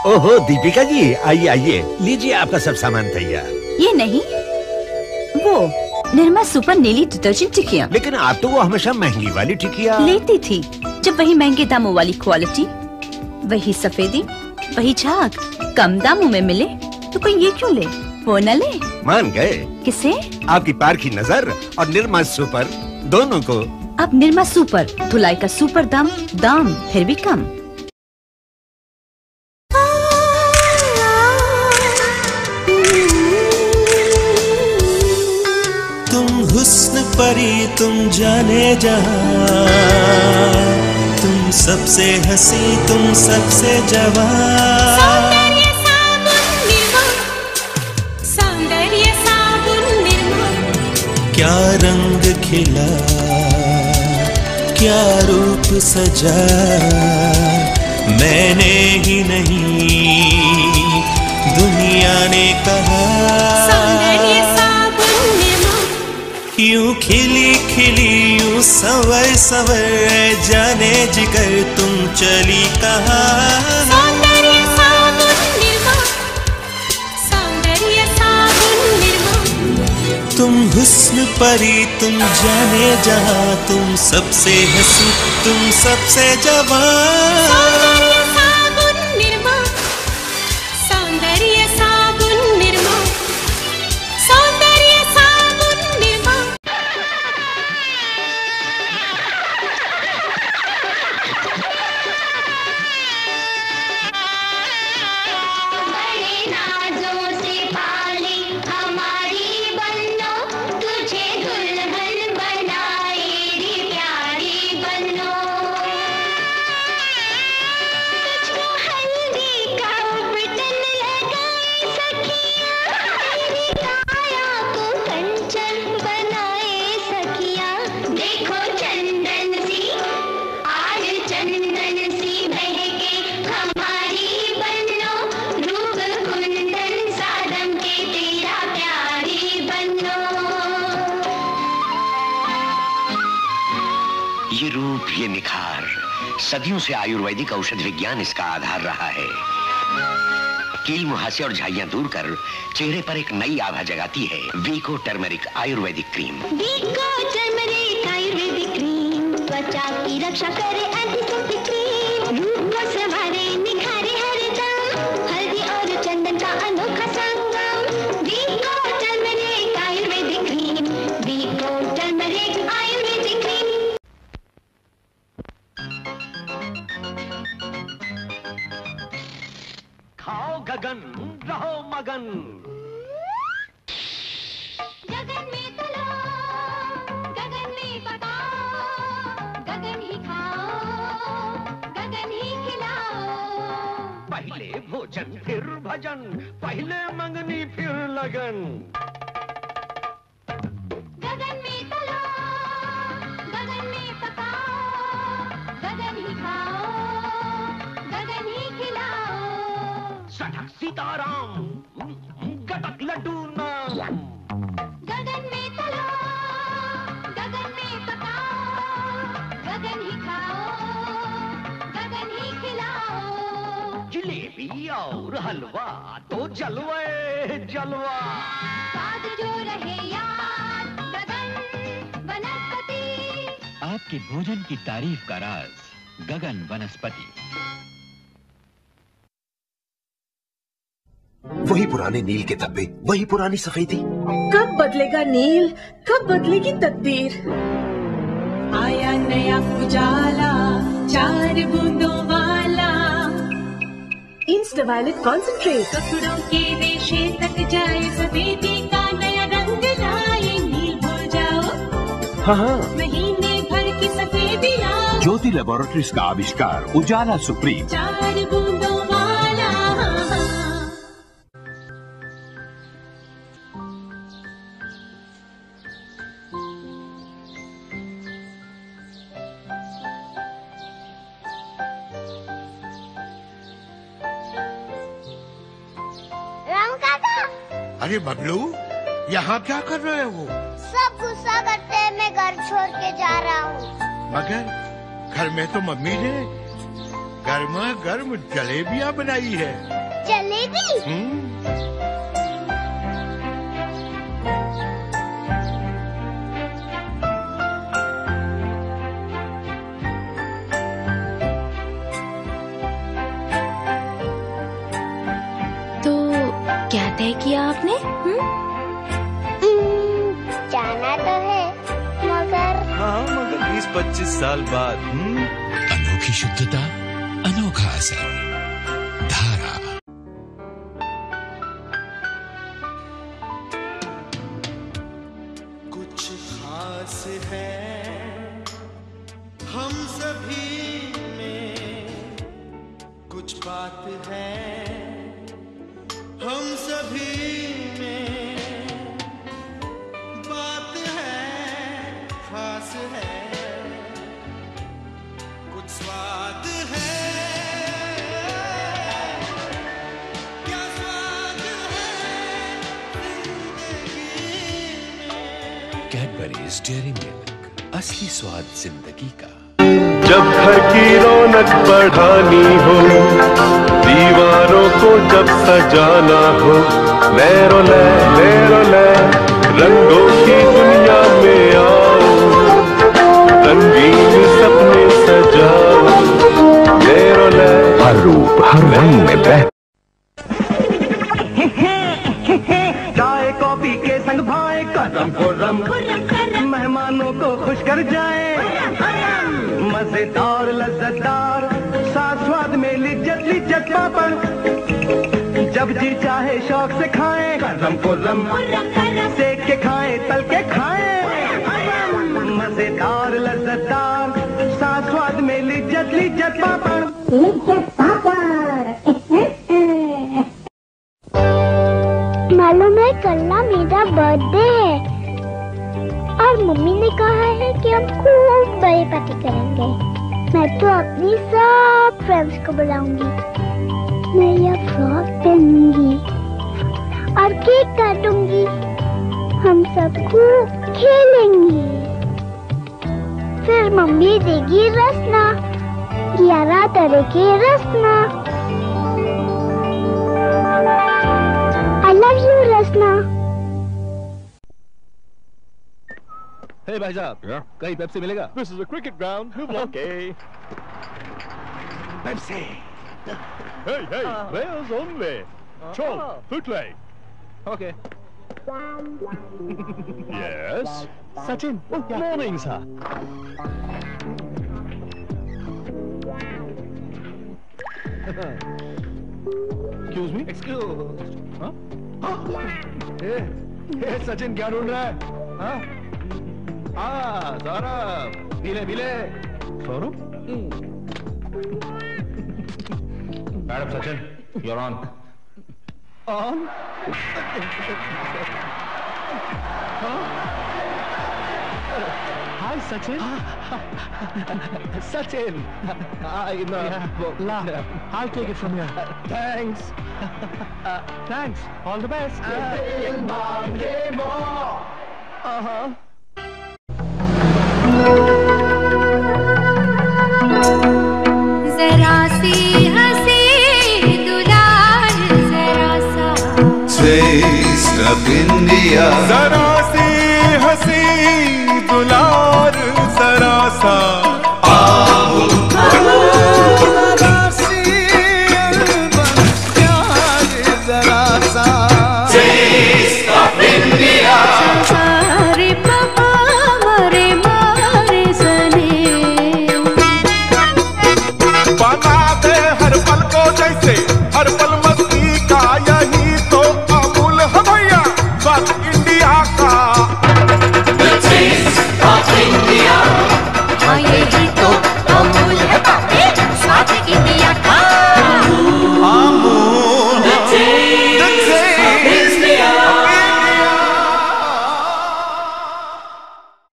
ओहो दीपिका जी, आइए आइए, लीजिए आपका सब सामान तैयार। ये नहीं, वो निर्मा सुपर नीली डिटर्जेंट टिकिया। लेकिन आप तो वो हमेशा महंगी वाली टिकिया लेती थी। जब वही महंगे दामों वाली क्वालिटी, वही सफेदी, वही झाग कम दामों में मिले तो कोई ये क्यों ले? वो न ले। मान गए? किसे? आपकी पार की नजर और निर्मा सुपर दोनों को। अब निर्मा सुपर, धुलाई का सुपर दाम, दाम फिर भी कम। हुस्न परी तुम जाने जहां, तुम सबसे हंसी तुम सबसे जवान। सौंदर्य साबुन निर्मा, सौंदर्य साबुन निर्मा। क्या रंग खिला, क्या रूप सजा, मैंने ही नहीं दुनिया ने कहा। सौंदर्य साबुन निर्मा। यूं खिली खिली यूं संवर संवर, जाने जिगर तुम चली कहाँ। सौंदर्य साबुन निर्मा, सौंदर्य साबुन निर्मा। तुम हुस्न परी तुम जाने जहाँ, तुम सबसे हंसी तुम सबसे जवान। सौंदर्य साबुन निर्मा, सौंदर्य साबुन निर्मा, सौंदर्य साबुन निर्मा। बड़े नाजों से पाली हमारी बन्नो, तुझे दुल्हन बनाए रे प्यारी बन्नो। तुझको हल्दी का बटन लगाए सखिया, तेरी काया को कंचन बनाए सखिया। देखो चंदन सी, आज चंदन सी बहके हमारी बन्नो, रूप कुंदन सादम के तेरा प्यारी बन्नो। ये रूप, ये निखार, सदियों से आयुर्वेदिक औषध विज्ञान इसका आधार रहा है। कील मुहासे और झाइयां दूर कर चेहरे पर एक नई आभा जगाती है Vicco turmeric ayurvedic cream. Vicco turmeric ayurvedic cream, त्वचा की रक्षा करे एंटीसेप्टिक क्रीम, रूप को संवारे निखारे हरदम, हल्दी और चंदन का अनोखा संगम। Vicco turmeric ayurvedic cream, Vicco turmeric ayurvedic cream. खाओ गगन, रहो मगन। गगन में तलो, गगन में पकाओ, गगन ही खाओ, गगन ही खिलाओ। पहले भोजन फिर भजन, पहले मंगनी फिर लगन। गगन में तलो, गगन में पकाओ, गगन ही खाओ, गगन ही खिलाओ। सटक सीताराम, गटक लड्डू नाम। गगन में तलो, गगन में पकाओ, गगन ही खाओ, गगन ही खिलाओ। जिलेबी और हलवा तो जलवे जलवा। स्वाद जो रहे याद, गगन वनस्पति। आपके भोजन की तारीफ का राज गगन वनस्पति। वही पुराने नील के धब्बे, वही पुरानी सफेदी। कब बदलेगा नील, कब बदलेगी तकदीर। आया नया उजाला, 4 बूंदों वाला। इंस्टावायलेट कॉन्सेंट्रेट, कपड़ों के रेशे तक जाए, सफेदी का नया रंग लाए। नील हो जाओ, हाँ, महीने भर की सफेदी लाओ। ज्योति लैबोरेटरीज का आविष्कार उजाला सुप्रीम। 4 बूंदों वाला। अरे बबलू, यहाँ क्या कर रहे हो? सब गुस्सा करते हैं, मैं घर छोड़ के जा रहा हूँ। मगर घर में तो मम्मी ने गर्मा गर्म जलेबियाँ बनाई है। जलेबी। तो क्या तय किया आपने? जाना तो है मगर। हाँ, मगर 20-25 साल बाद। अनोखी शुद्धता, अनोखा असर। धारा। कुछ खास है हम सभी में, कुछ बात है हम सभी में, बात है खास है, कुछ स्वाद है, क्या स्वाद है जिंदगी में। कैडबरीज डेयरी मिल्क, असली स्वाद जिंदगी का। जब घर की रौनक बढ़ानी हो, दीवारों को जब सजाना हो, लहरों ले रंगों की दुनिया में आओ, रंगीन सपने सजाओ, लहरों ले। हर रूप हर रंग में बह। चाय कॉफी के संग भाए करम खुर्रम, मेहमानों को खुश कर जाए, मजेदार लज्जतदार साथ स्वाद में लिज्जत पापड़, जब जी चाहे शौक से खाएं करम खुर्रम, सेक के खाएं तल के खाएं, मजेदार लज्जतदार साथ स्वाद में लिज्जत पापड़। मालूम है कल ना मेरा बर्थडे है और मम्मी ने कहा है कि हम खूब बड़ी पार्टी करेंगे। मैं तो अपनी सब फ्रेंड्स को बुलाऊंगी, मैं यह फ्रॉक पहनूंगी और केक काटूंगी, हम सब खूब खेलेंगे। फिर मम्मी देगी रसना, 11 तरह के रसना। I love you, रसना। हे भाई साहब, कहीं पेप्सी मिलेगा? This is a cricket ground. Okay. Pepsi. Hey, players only. Chol, Futley. Okay. Yes. Sachin. Morning, sir. Excuse me? Excuse. Huh? Hey, Sachin, क्या ढूंढ रहा है? हाँ? सौरभ, पीले। Saurabh? Madam Sachin, you're on. On? Hi, Sachin. Sachin. I'll take it from here. Thanks. Thanks. All the best. जरा सी हंसी दुलार जरा सा Taste of India.